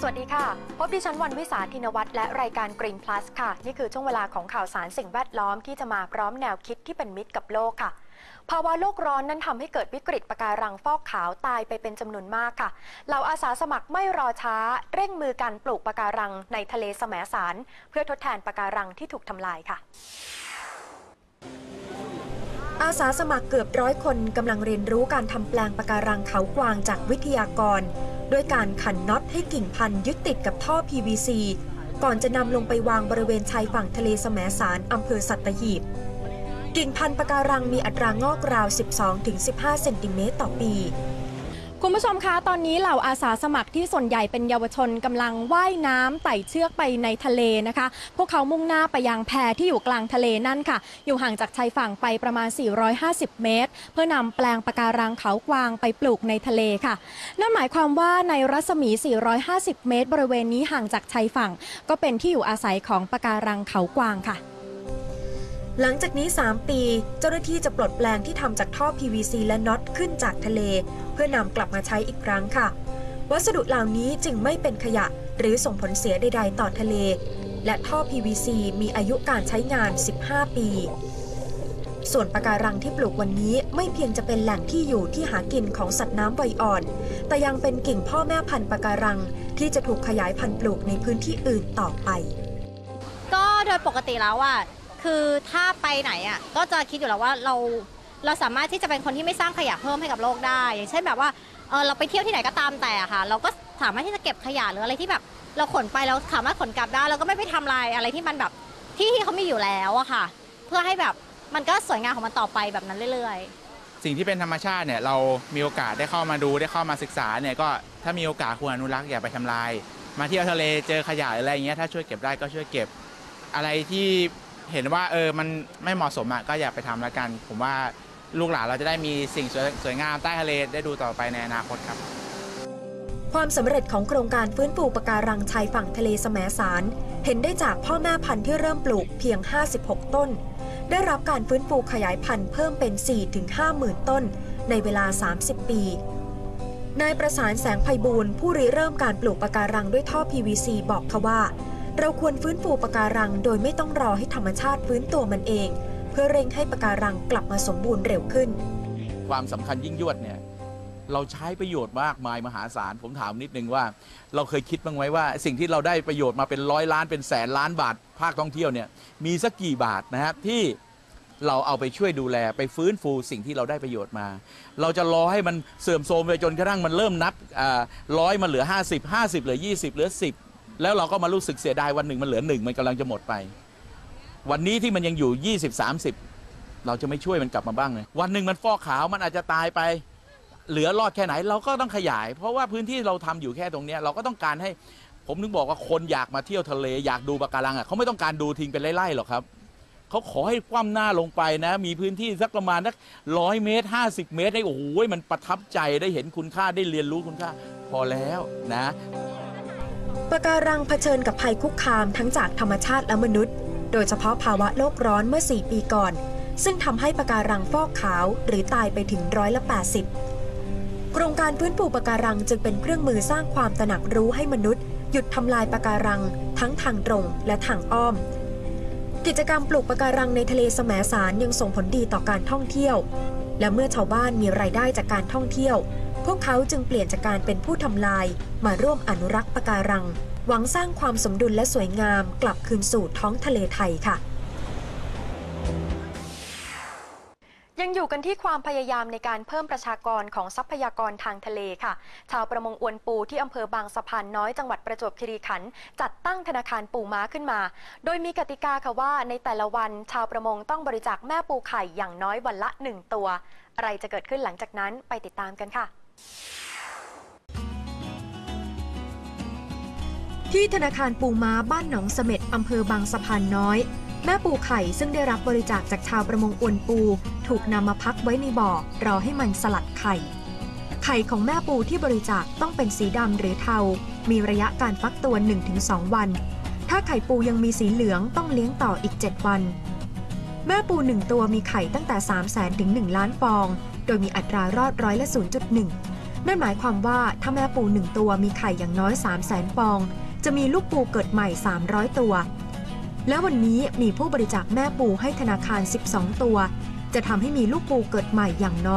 สวัสดีค่ะพบดิฉันวันวิสาธินวัฒน์และรายการ Green Plus ค่ะนี่คือช่วงเวลาของข่าวสารสิ่งแวดล้อมที่จะมาพร้อมแนวคิดที่เป็นมิตรกับโลกค่ะภาวะโลกร้อนนั้นทำให้เกิดวิกฤตปะการังฟอกขาวตายไปเป็นจำนวนมากค่ะเหล่าอาสาสมัครไม่รอช้าเร่งมือกันปลูกปะการังในทะเลแสมสารเพื่อทดแทนปะการังที่ถูกทำลายค่ะอาสาสมัครเกือบ100 คนกำลังเรียนรู้การทำแปลงปะการังเขากวางจากวิทยากรด้วยการขันน็อตให้กิ่งพันธุ์ยึดติดกับท่อ PVC ก่อนจะนำลงไปวางบริเวณชายฝั่งทะเลแสมสารอำเภอสัตหีบกิ่งพันธุ์ปะการังมีอัตรางอกราว 12-15 เซนติเมตรต่อปีคุณผู้ชมคะตอนนี้เหล่าอาสาสมัครที่ส่วนใหญ่เป็นเยาวชนกำลังว่ายน้ำไต่เชือกไปในทะเลนะคะพวกเขามุ่งหน้าไปยังแพที่อยู่กลางทะเลนั่นค่ะอยู่ห่างจากชายฝั่งไปประมาณ450 เมตรเพื่อนำแปลงปะการังเขากวางไปปลูกในทะเลค่ะนั่นหมายความว่าในรัศมี450 เมตรบริเวณนี้ห่างจากชายฝั่งก็เป็นที่อยู่อาศัยของปะการังเขากวางค่ะหลังจากนี้3 ปีเจ้าหน้าที่จะปลดแปลงที่ทำจากท่อ PVC และน็อตขึ้นจากทะเลเพื่อนำกลับมาใช้อีกครั้งค่ะวัสดุเหล่านี้จึงไม่เป็นขยะหรือส่งผลเสียใดๆต่อทะเลและท่อ PVC มีอายุการใช้งาน15 ปีส่วนปะการังที่ปลูกวันนี้ไม่เพียงจะเป็นแหล่งที่อยู่ที่หากินของสัตว์น้ำวัยอ่อนแต่ยังเป็นกิ่งพ่อแม่พันธุ์ปะการังที่จะถูกขยายพันธุ์ปลูกในพื้นที่อื่นต่อไปก็โดยปกติแล้วคือถ้าไปไหนก็จะคิดอยู่แล้วว่าเราสามารถที่จะเป็นคนที่ไม่สร้างขยะเพิ่มให้กับโลกได้อย่างเช่นแบบว่าเราไปเที่ยวที่ไหนก็ตามแต่ค่ะเราก็สามารถที่จะเก็บขยะหรืออะไรที่แบบเราขนไปเราสามารถขนกลับได้เราก็ไม่ไปทำลายอะไรที่มันแบบที่เขามีอยู่แล้วค่ะเพื่อให้แบบมันก็สวยงามของมันต่อไปแบบนั้นเรื่อยๆสิ่งที่เป็นธรรมชาติเนี่ยเรามีโอกาสได้เข้ามาดูได้เข้ามาศึกษาเนี่ยก็ถ้ามีโอกาสควรอนุรักษ์อย่าไปทำลายมาเที่ยวทะเลเจอขยะอะไรอย่างเงี้ยถ้าช่วยเก็บได้ก็ช่วยเก็บอะไรที่เห็นว่ามันไม่เหมาะสมก็อย่าไปทำแล้วกันผมว่าลูกหลานเราจะได้มีสิ่งสวยงามใต้ทะเลได้ดูต่อไปในอนาคตครับความสำเร็จของโครงการฟื้นฟูปะการังชายฝั่งทะเลแสมสารเห็นได้จากพ่อแม่พันธุ์ที่เริ่มปลูกเพียง56 ต้นได้รับการฟื้นฟูขยายพันธุ์เพิ่มเป็น 4-5 หมื่นต้นในเวลา30 ปีนายประสานแสงไพบูลย์ผู้ริเริ่มการปลูกปะการังด้วยท่อ PVC บอกเขาว่าเราควรฟื้นฟูปะการังโดยไม่ต้องรอให้ธรรมชาติฟื้นตัวมันเองเพื่อเร่งให้ปะการังกลับมาสมบูรณ์เร็วขึ้นความสำคัญยิ่งยวดเนี่ยเราใช้ประโยชน์มากมายมหาศาลผมถามนิดนึงว่าเราเคยคิดบ้างไหมว่าสิ่งที่เราได้ประโยชน์มาเป็น100 ล้านเป็นแสนล้านบาทภาคท่องเที่ยวเนี่ยมีสักกี่บาทนะครับที่เราเอาไปช่วยดูแลไปฟื้นฟูสิ่งที่เราได้ประโยชน์มาเราจะรอให้มันเสื่อมโทรมไปจนกระทั่งมันเริ่มนับ100มันเหลือ50เหลือ20เหลือ10แล้วเราก็มารู้สึกเสียดายวันหนึ่งมันเหลือ1มันกำลังจะหมดไปวันนี้ที่มันยังอยู่20-30เราจะไม่ช่วยมันกลับมาบ้างเลยวันหนึ่งมันฟอกขาวมันอาจจะตายไปเหลือรอดแค่ไหนเราก็ต้องขยายเพราะว่าพื้นที่เราทำอยู่แค่ตรงนี้เราก็ต้องการให้ผมถึงบอกว่าคนอยากมาเที่ยวทะเลอยากดูปะการังเขาไม่ต้องการดูทิ้งเป็นไร่ๆหรอกครับเขาขอให้คว่ำหน้าลงไปนะมีพื้นที่สักประมาณสัก100 เมตร50 เมตรให้โอ้โหมันประทับใจได้เห็นคุณค่าได้เรียนรู้คุณค่าพอแล้วนะปะการังเผชิญกับภัยคุกคามทั้งจากธรรมชาติและมนุษย์โดยเฉพาะภาวะโลกร้อนเมื่อ4 ปีก่อนซึ่งทำให้ปะการังฟอกขาวหรือตายไปถึง80%โครงการฟื้นฟูปะการังจึงเป็นเครื่องมือสร้างความตระหนักรู้ให้มนุษย์หยุดทำลายปะการังทั้งทางตรงและทางอ้อมกิจกรรมปลูกปะการังในทะเลแสมสารยังส่งผลดีต่อการท่องเที่ยวและเมื่อชาวบ้านมีรายได้จากการท่องเที่ยวพวกเขาจึงเปลี่ยนจากการเป็นผู้ทำลายมาร่วมอนุรักษ์ปะการังหวังสร้างความสมดุลและสวยงามกลับคืนสู่ท้องทะเลไทยค่ะยังอยู่กันที่ความพยายามในการเพิ่มประชากรของทรัพยากรทางทะเลค่ะชาวประมงอวนปูที่อำเภอบางสะพานน้อยจังหวัดประจวบคีรีขันธ์จัดตั้งธนาคารปูม้าขึ้นมาโดยมีกติกาค่ะว่าในแต่ละวันชาวประมงต้องบริจาคแม่ปูไข่อย่างน้อยวันละ1 ตัวอะไรจะเกิดขึ้นหลังจากนั้นไปติดตามกันค่ะที่ธนาคารปูม้าบ้านหนองเสม็ดอำเภอบางสะพานน้อยแม่ปูไข่ซึ่งได้รับบริจาคจากชาวประมงอวนปูถูกนำมาพักไว้ในบ่อรอให้มันสลัดไข่ของแม่ปูที่บริจาคต้องเป็นสีดำหรือเทามีระยะการฟักตัว 1-2 วันถ้าไข่ปูยังมีสีเหลืองต้องเลี้ยงต่ออีก7 วันแม่ปู1 ตัวมีไข่ตั้งแต่ 300,000 ถึง 1 ล้านฟองโดยมีอัตรารอด0.1% นั่นหมายความว่าถ้าแม่ปู1ตัวมีไข่อย่างน้อย 300,000 ฟองจะมีลูกปูเกิดใหม่300ตัวและวันนี้มีผู้บริจาคแม่ปูให้ธนาคาร12ตัวจะทำให้มีลูกปูเกิดใหม่อย่างน้อย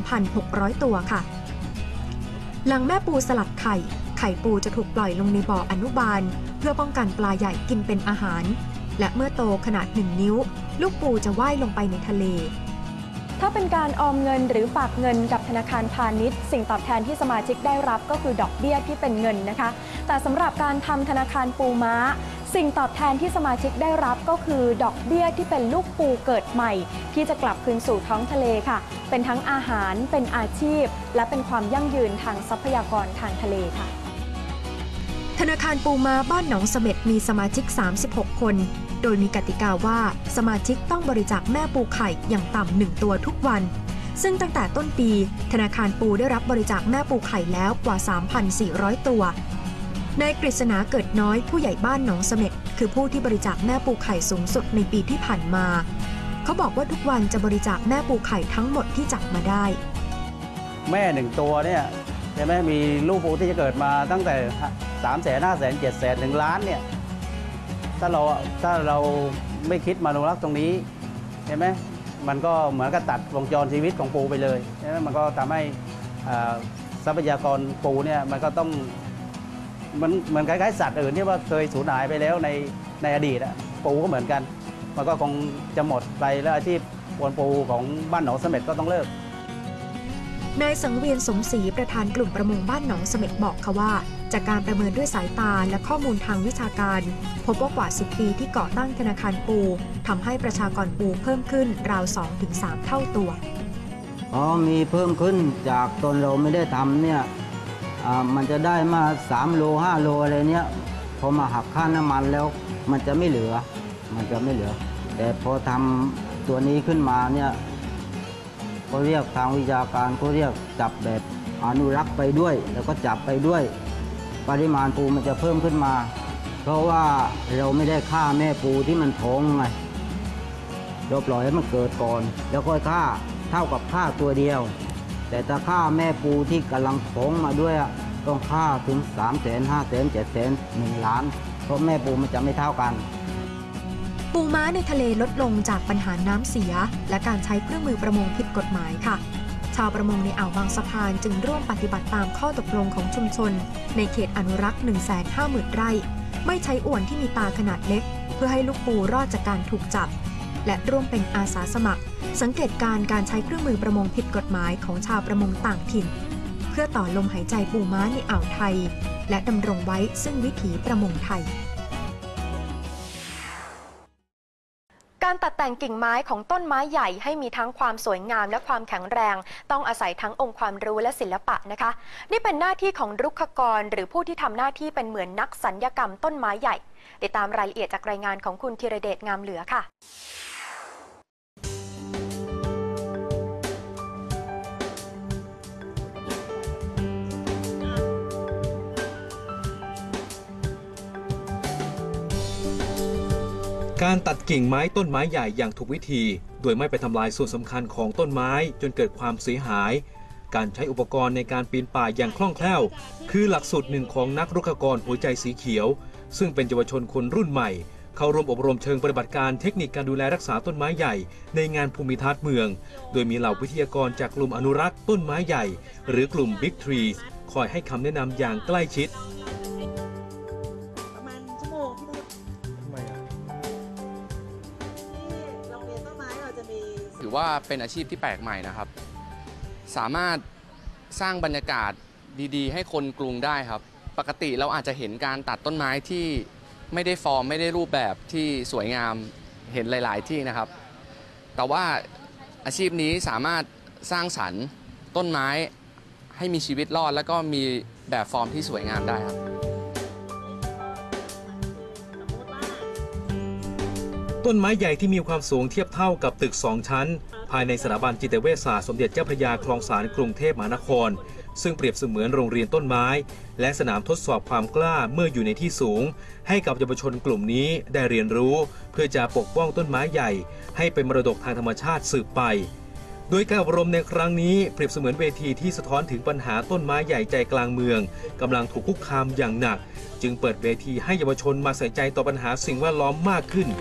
3,600 ตัวค่ะหลังแม่ปูสลัดไข่ปูจะถูกปล่อยลงในบ่ออนุบาลเพื่อป้องกันปลาใหญ่กินเป็นอาหารและเมื่อโตขนาด1 นิ้วลูกปูจะว่ายลงไปในทะเลถ้าเป็นการออมเงินหรือฝากเงินกับธนาคารพาณิชย์สิ่งตอบแทนที่สมาชิกได้รับก็คือดอกเบี้ยที่เป็นเงินนะคะแต่สำหรับการทำธนาคารปูม้าสิ่งตอบแทนที่สมาชิกได้รับก็คือดอกเบี้ยที่เป็นลูกปูเกิดใหม่ที่จะกลับคืนสู่ท้องทะเลค่ะเป็นทั้งอาหารเป็นอาชีพและเป็นความยั่งยืนทางทรัพยากรทางทะเลค่ะธนาคารปูม้าบ้านหนองเสม็ดมีสมาชิก36คนโดยมีกติกาว่าสมาชิกต้องบริจาคแม่ปูไข่อย่างต่ำ1ตัวทุกวันซึ่งตั้งแต่ต้นปีธนาคารปูได้รับบริจาคแม่ปูไข่แล้วกว่า 3,400 ตัวนายกฤษณาเกิดน้อยผู้ใหญ่บ้านหนองเสม็ดคือผู้ที่บริจาคแม่ปูไข่สูงสุดในปีที่ผ่านมาเขาบอกว่าทุกวันจะบริจาคแม่ปูไข่ทั้งหมดที่จับมาได้แม่1ตัวเนี่ยใช่ไหมมีลูกปูที่จะเกิดมาตั้งแต่300,000 500,000 700,000 1 ล้านเนี่ยถ้าเราไม่คิดมาอนุรักษ์ตรงนี้ใช่ไหมมันก็เหมือนกับตัดวงจรชีวิตของปูไปเลยใช่ไหมมันก็ทำให้ทรัพยากรปูเนี่ยมันก็ต้องมันคล้ายๆสัตว์อื่นที่ว่าเคยสูญหายไปแล้วในอดีตปูก็เหมือนกันมันก็คงจะหมดไปแล้วอาชีพอวนปูของบ้านหนองเสม็ดก็ต้องเลิกนายสังเวียนสมศรีประธานกลุ่มประมงบ้านหนองเสม็ดบอกค่ะว่าจากการประเมินด้วยสายตาและข้อมูลทางวิชาการพบว่ากว่า10 ปีที่ก่อตั้งธนาคารปูทำให้ประชากรปูเพิ่มขึ้นราว 2-3 เท่าตัวมีเพิ่มขึ้นจากตอนเราไม่ได้ทำเนี่ยมันจะได้มา3 โล 5 โลอะไรเนี่ยพอมาหักค่าน้ำมันแล้วมันจะไม่เหลือแต่พอทำตัวนี้ขึ้นมาเนี่ยก็เรียกทางวิชาการก็เรียกจับแบบอนุรักษ์ไปด้วยแล้วก็จับไปด้วยปริมาณปูมันจะเพิ่มขึ้นมาเพราะว่าเราไม่ได้ฆ่าแม่ปูที่มันท้องไงเราปล่อยให้มันเกิดก่อนแล้วค่อยฆ่าเท่ากับฆ่าตัวเดียวแต่ถ้าฆ่าแม่ปูที่กำลังท้องมาด้วยต้องฆ่าถึง 300,000 500,000 700,000 1 ล้านเพราะแม่ปูมันจะไม่เท่ากันปูม้าในทะเลลดลงจากปัญหาน้ำเสียและการใช้เครื่องมือประมงผิดกฎหมายค่ะชาวประมงในอ่าวบางสะพานจึงร่วมปฏิบัติตามข้อตกลงของชุมชนในเขตอนุรักษ์ 150,000 ไร่ไม่ใช้อวนที่มีตาขนาดเล็กเพื่อให้ลูกปูรอดจากการถูกจับและร่วมเป็นอาสาสมัครสังเกตการใช้เครื่องมือประมงผิดกฎหมายของชาวประมงต่างถิ่นเพื่อต่อลมหายใจปูม้าในอ่าวไทยและดำรงไว้ซึ่งวิถีประมงไทยการตัดแต่งกิ่งไม้ของต้นไม้ใหญ่ให้มีทั้งความสวยงามและความแข็งแรงต้องอาศัยทั้งองค์ความรู้และศิลปะนะคะนี่เป็นหน้าที่ของรุกขกรหรือผู้ที่ทำหน้าที่เป็นเหมือนนักสัญญกรรมต้นไม้ใหญ่ติดตามรายละเอียดจากรายงานของคุณธีรเดชงามเหลือค่ะการตัดกิ่งไม้ต้นไม้ใหญ่อย่างถูกวิธีโดยไม่ไปทำลายส่วนสำคัญของต้นไม้จนเกิดความเสียหายการใช้อุปกรณ์ในการปีนป่ายอย่างคล่องแคล่วคือหลักสูตรหนึ่งของนักรุกขกรหัวใจสีเขียวซึ่งเป็นเยาวชนคนรุ่นใหม่เข้าร่วมอบรมเชิงปฏิบัติการเทคนิคการดูแลรักษาต้นไม้ใหญ่ในงานภูมิทัศน์เมืองโดยมีเหล่าวิทยากรจากกลุ่มอนุรักษ์ต้นไม้ใหญ่หรือกลุ่ม Big Trees คอยให้คำแนะนำอย่างใกล้ชิดถือว่าเป็นอาชีพที่แปลกใหม่นะครับสามารถสร้างบรรยากาศดีๆให้คนกรุงได้ครับปกติเราอาจจะเห็นการตัดต้นไม้ที่ไม่ได้ฟอร์มไม่ได้รูปแบบที่สวยงามเห็นหลายๆที่นะครับแต่ว่าอาชีพนี้สามารถสร้างสรรค์ต้นไม้ให้มีชีวิตรอดแล้วก็มีแบบฟอร์มที่สวยงามได้ครับต้นไม้ใหญ่ที่มีความสูงเทียบเท่ากับตึก2 ชั้นภายในสถาบันจิตเวชศาสตร์สมเด็จเจ้าพระยาคลองสานกรุงเทพมหานครซึ่งเปรียบเสมือนโรงเรียนต้นไม้และสนามทดสอบความกล้าเมื่ออยู่ในที่สูงให้กับเยาวชนกลุ่มนี้ได้เรียนรู้เพื่อจะปกป้องต้นไม้ใหญ่ให้เป็นมรดกทางธรรมชาติสืบไปโดยการอบรมในครั้งนี้เปรียบเสมือนเวทีที่สะท้อนถึงปัญหาต้นไม้ใหญ่ใจกลางเมืองกำลังถูกคุกคามอย่างหนักจึงเปิดเวทีให้เยาวชนมาใส่ใจต่อปัญหาสิ่งแวดล้อมมากขึ้น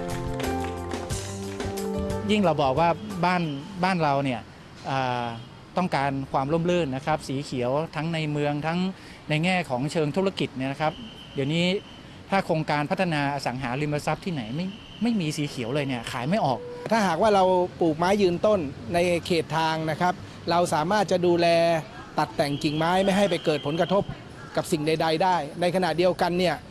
ยิ่งเราบอกว่าบ้านเราเนี่ยต้องการความร่มรื่นนะครับสีเขียวทั้งในเมืองทั้งในแง่ของเชิงธุรกิจเนี่ยนะครับเดี๋ยวนี้ถ้าโครงการพัฒนาอสังหาริมทรัพย์ที่ไหนไม่มีสีเขียวเลยเนี่ยขายไม่ออกถ้าหากว่าเราปลูกไม้ยืนต้นในเขตทางนะครับเราสามารถจะดูแลตัดแต่งกิ่งไม้ไม่ให้ไปเกิดผลกระทบกับสิ่งใดๆได้ในขณะเดียวกันเนี่ย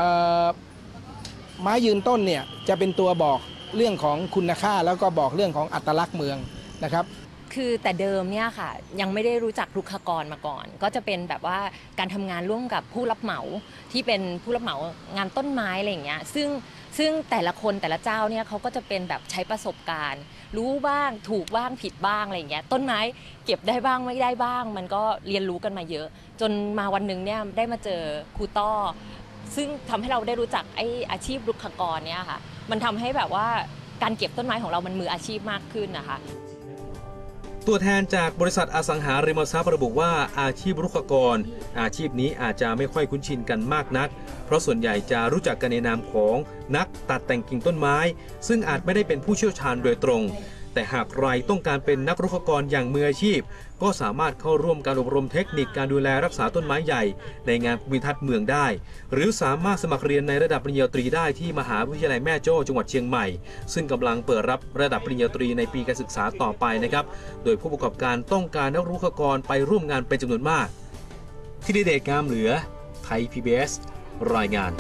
ไม้ยืนต้นเนี่ยจะเป็นตัวบอกเรื่องของคุณค่าแล้วก็บอกเรื่องของอัตลักษณ์เมืองนะครับคือแต่เดิมเนี่ยค่ะยังไม่ได้รู้จักรุกขกรมาก่อนก็จะเป็นแบบว่าการทำงานร่วมกับผู้รับเหมาที่เป็นผู้รับเหมางานต้นไม้อะไรอย่างเงี้ยซึ่งแต่ละคนแต่ละเจ้าเนี่ยเขาก็จะเป็นแบบใช้ประสบการณ์รู้บ้างถูกบ้างผิดบ้างอะไรอย่างเงี้ยต้นไม้เก็บได้บ้างไม่ได้บ้างมันก็เรียนรู้กันมาเยอะจนมาวันหนึ่งเนี่ยได้มาเจอครูต้อซึ่งทำให้เราได้รู้จักไอ้อาชีพรุกขกรเนี่ยค่ะมันทำให้แบบว่าการเก็บต้นไม้ของเรามันมืออาชีพมากขึ้นนะคะตัวแทนจากบริษัทอสังหาริมทรัพย์ระบุว่าอาชีพรุกขกรอาชีพนี้อาจจะไม่ค่อยคุ้นชินกันมากนักเพราะส่วนใหญ่จะรู้จักกันในนามของนักตัดแต่งกิ่งต้นไม้ซึ่งอาจไม่ได้เป็นผู้เชี่ยวชาญโดยตรงแต่หากใครต้องการเป็นนักรุกขกรอย่างมืออาชีพก็สามารถเข้าร่วมการอบรมเทคนิคการดูแลรักษาต้นไม้ใหญ่ในงานภูมิทัศน์เมืองได้หรือสามารถสมัครเรียนในระดับปริญญาตรีได้ที่มหาวิทยาลัยแม่โจ้จังหวัดเชียงใหม่ซึ่งกำลังเปิดรับระดับปริญญาตรีในปีการศึกษาต่อไปนะครับโดยผู้ประกอบการต้องการนักรุกขกรไปร่วมงานเป็นจำนวนมากธีรเดช งามเหลือไทย PBS รายงาน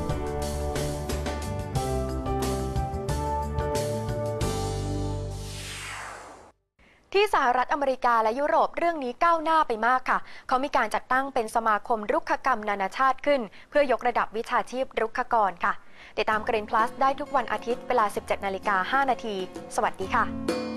ที่สหรัฐอเมริกาและยุโรปเรื่องนี้ก้าวหน้าไปมากค่ะเขามีการจัดตั้งเป็นสมาคมรุกขกรรมนานาชาติขึ้นเพื่อยกระดับวิชาชีพรุกขกรค่ะติดตาม Green Plus ได้ทุกวันอาทิตย์เวลา 17:05 น.สวัสดีค่ะ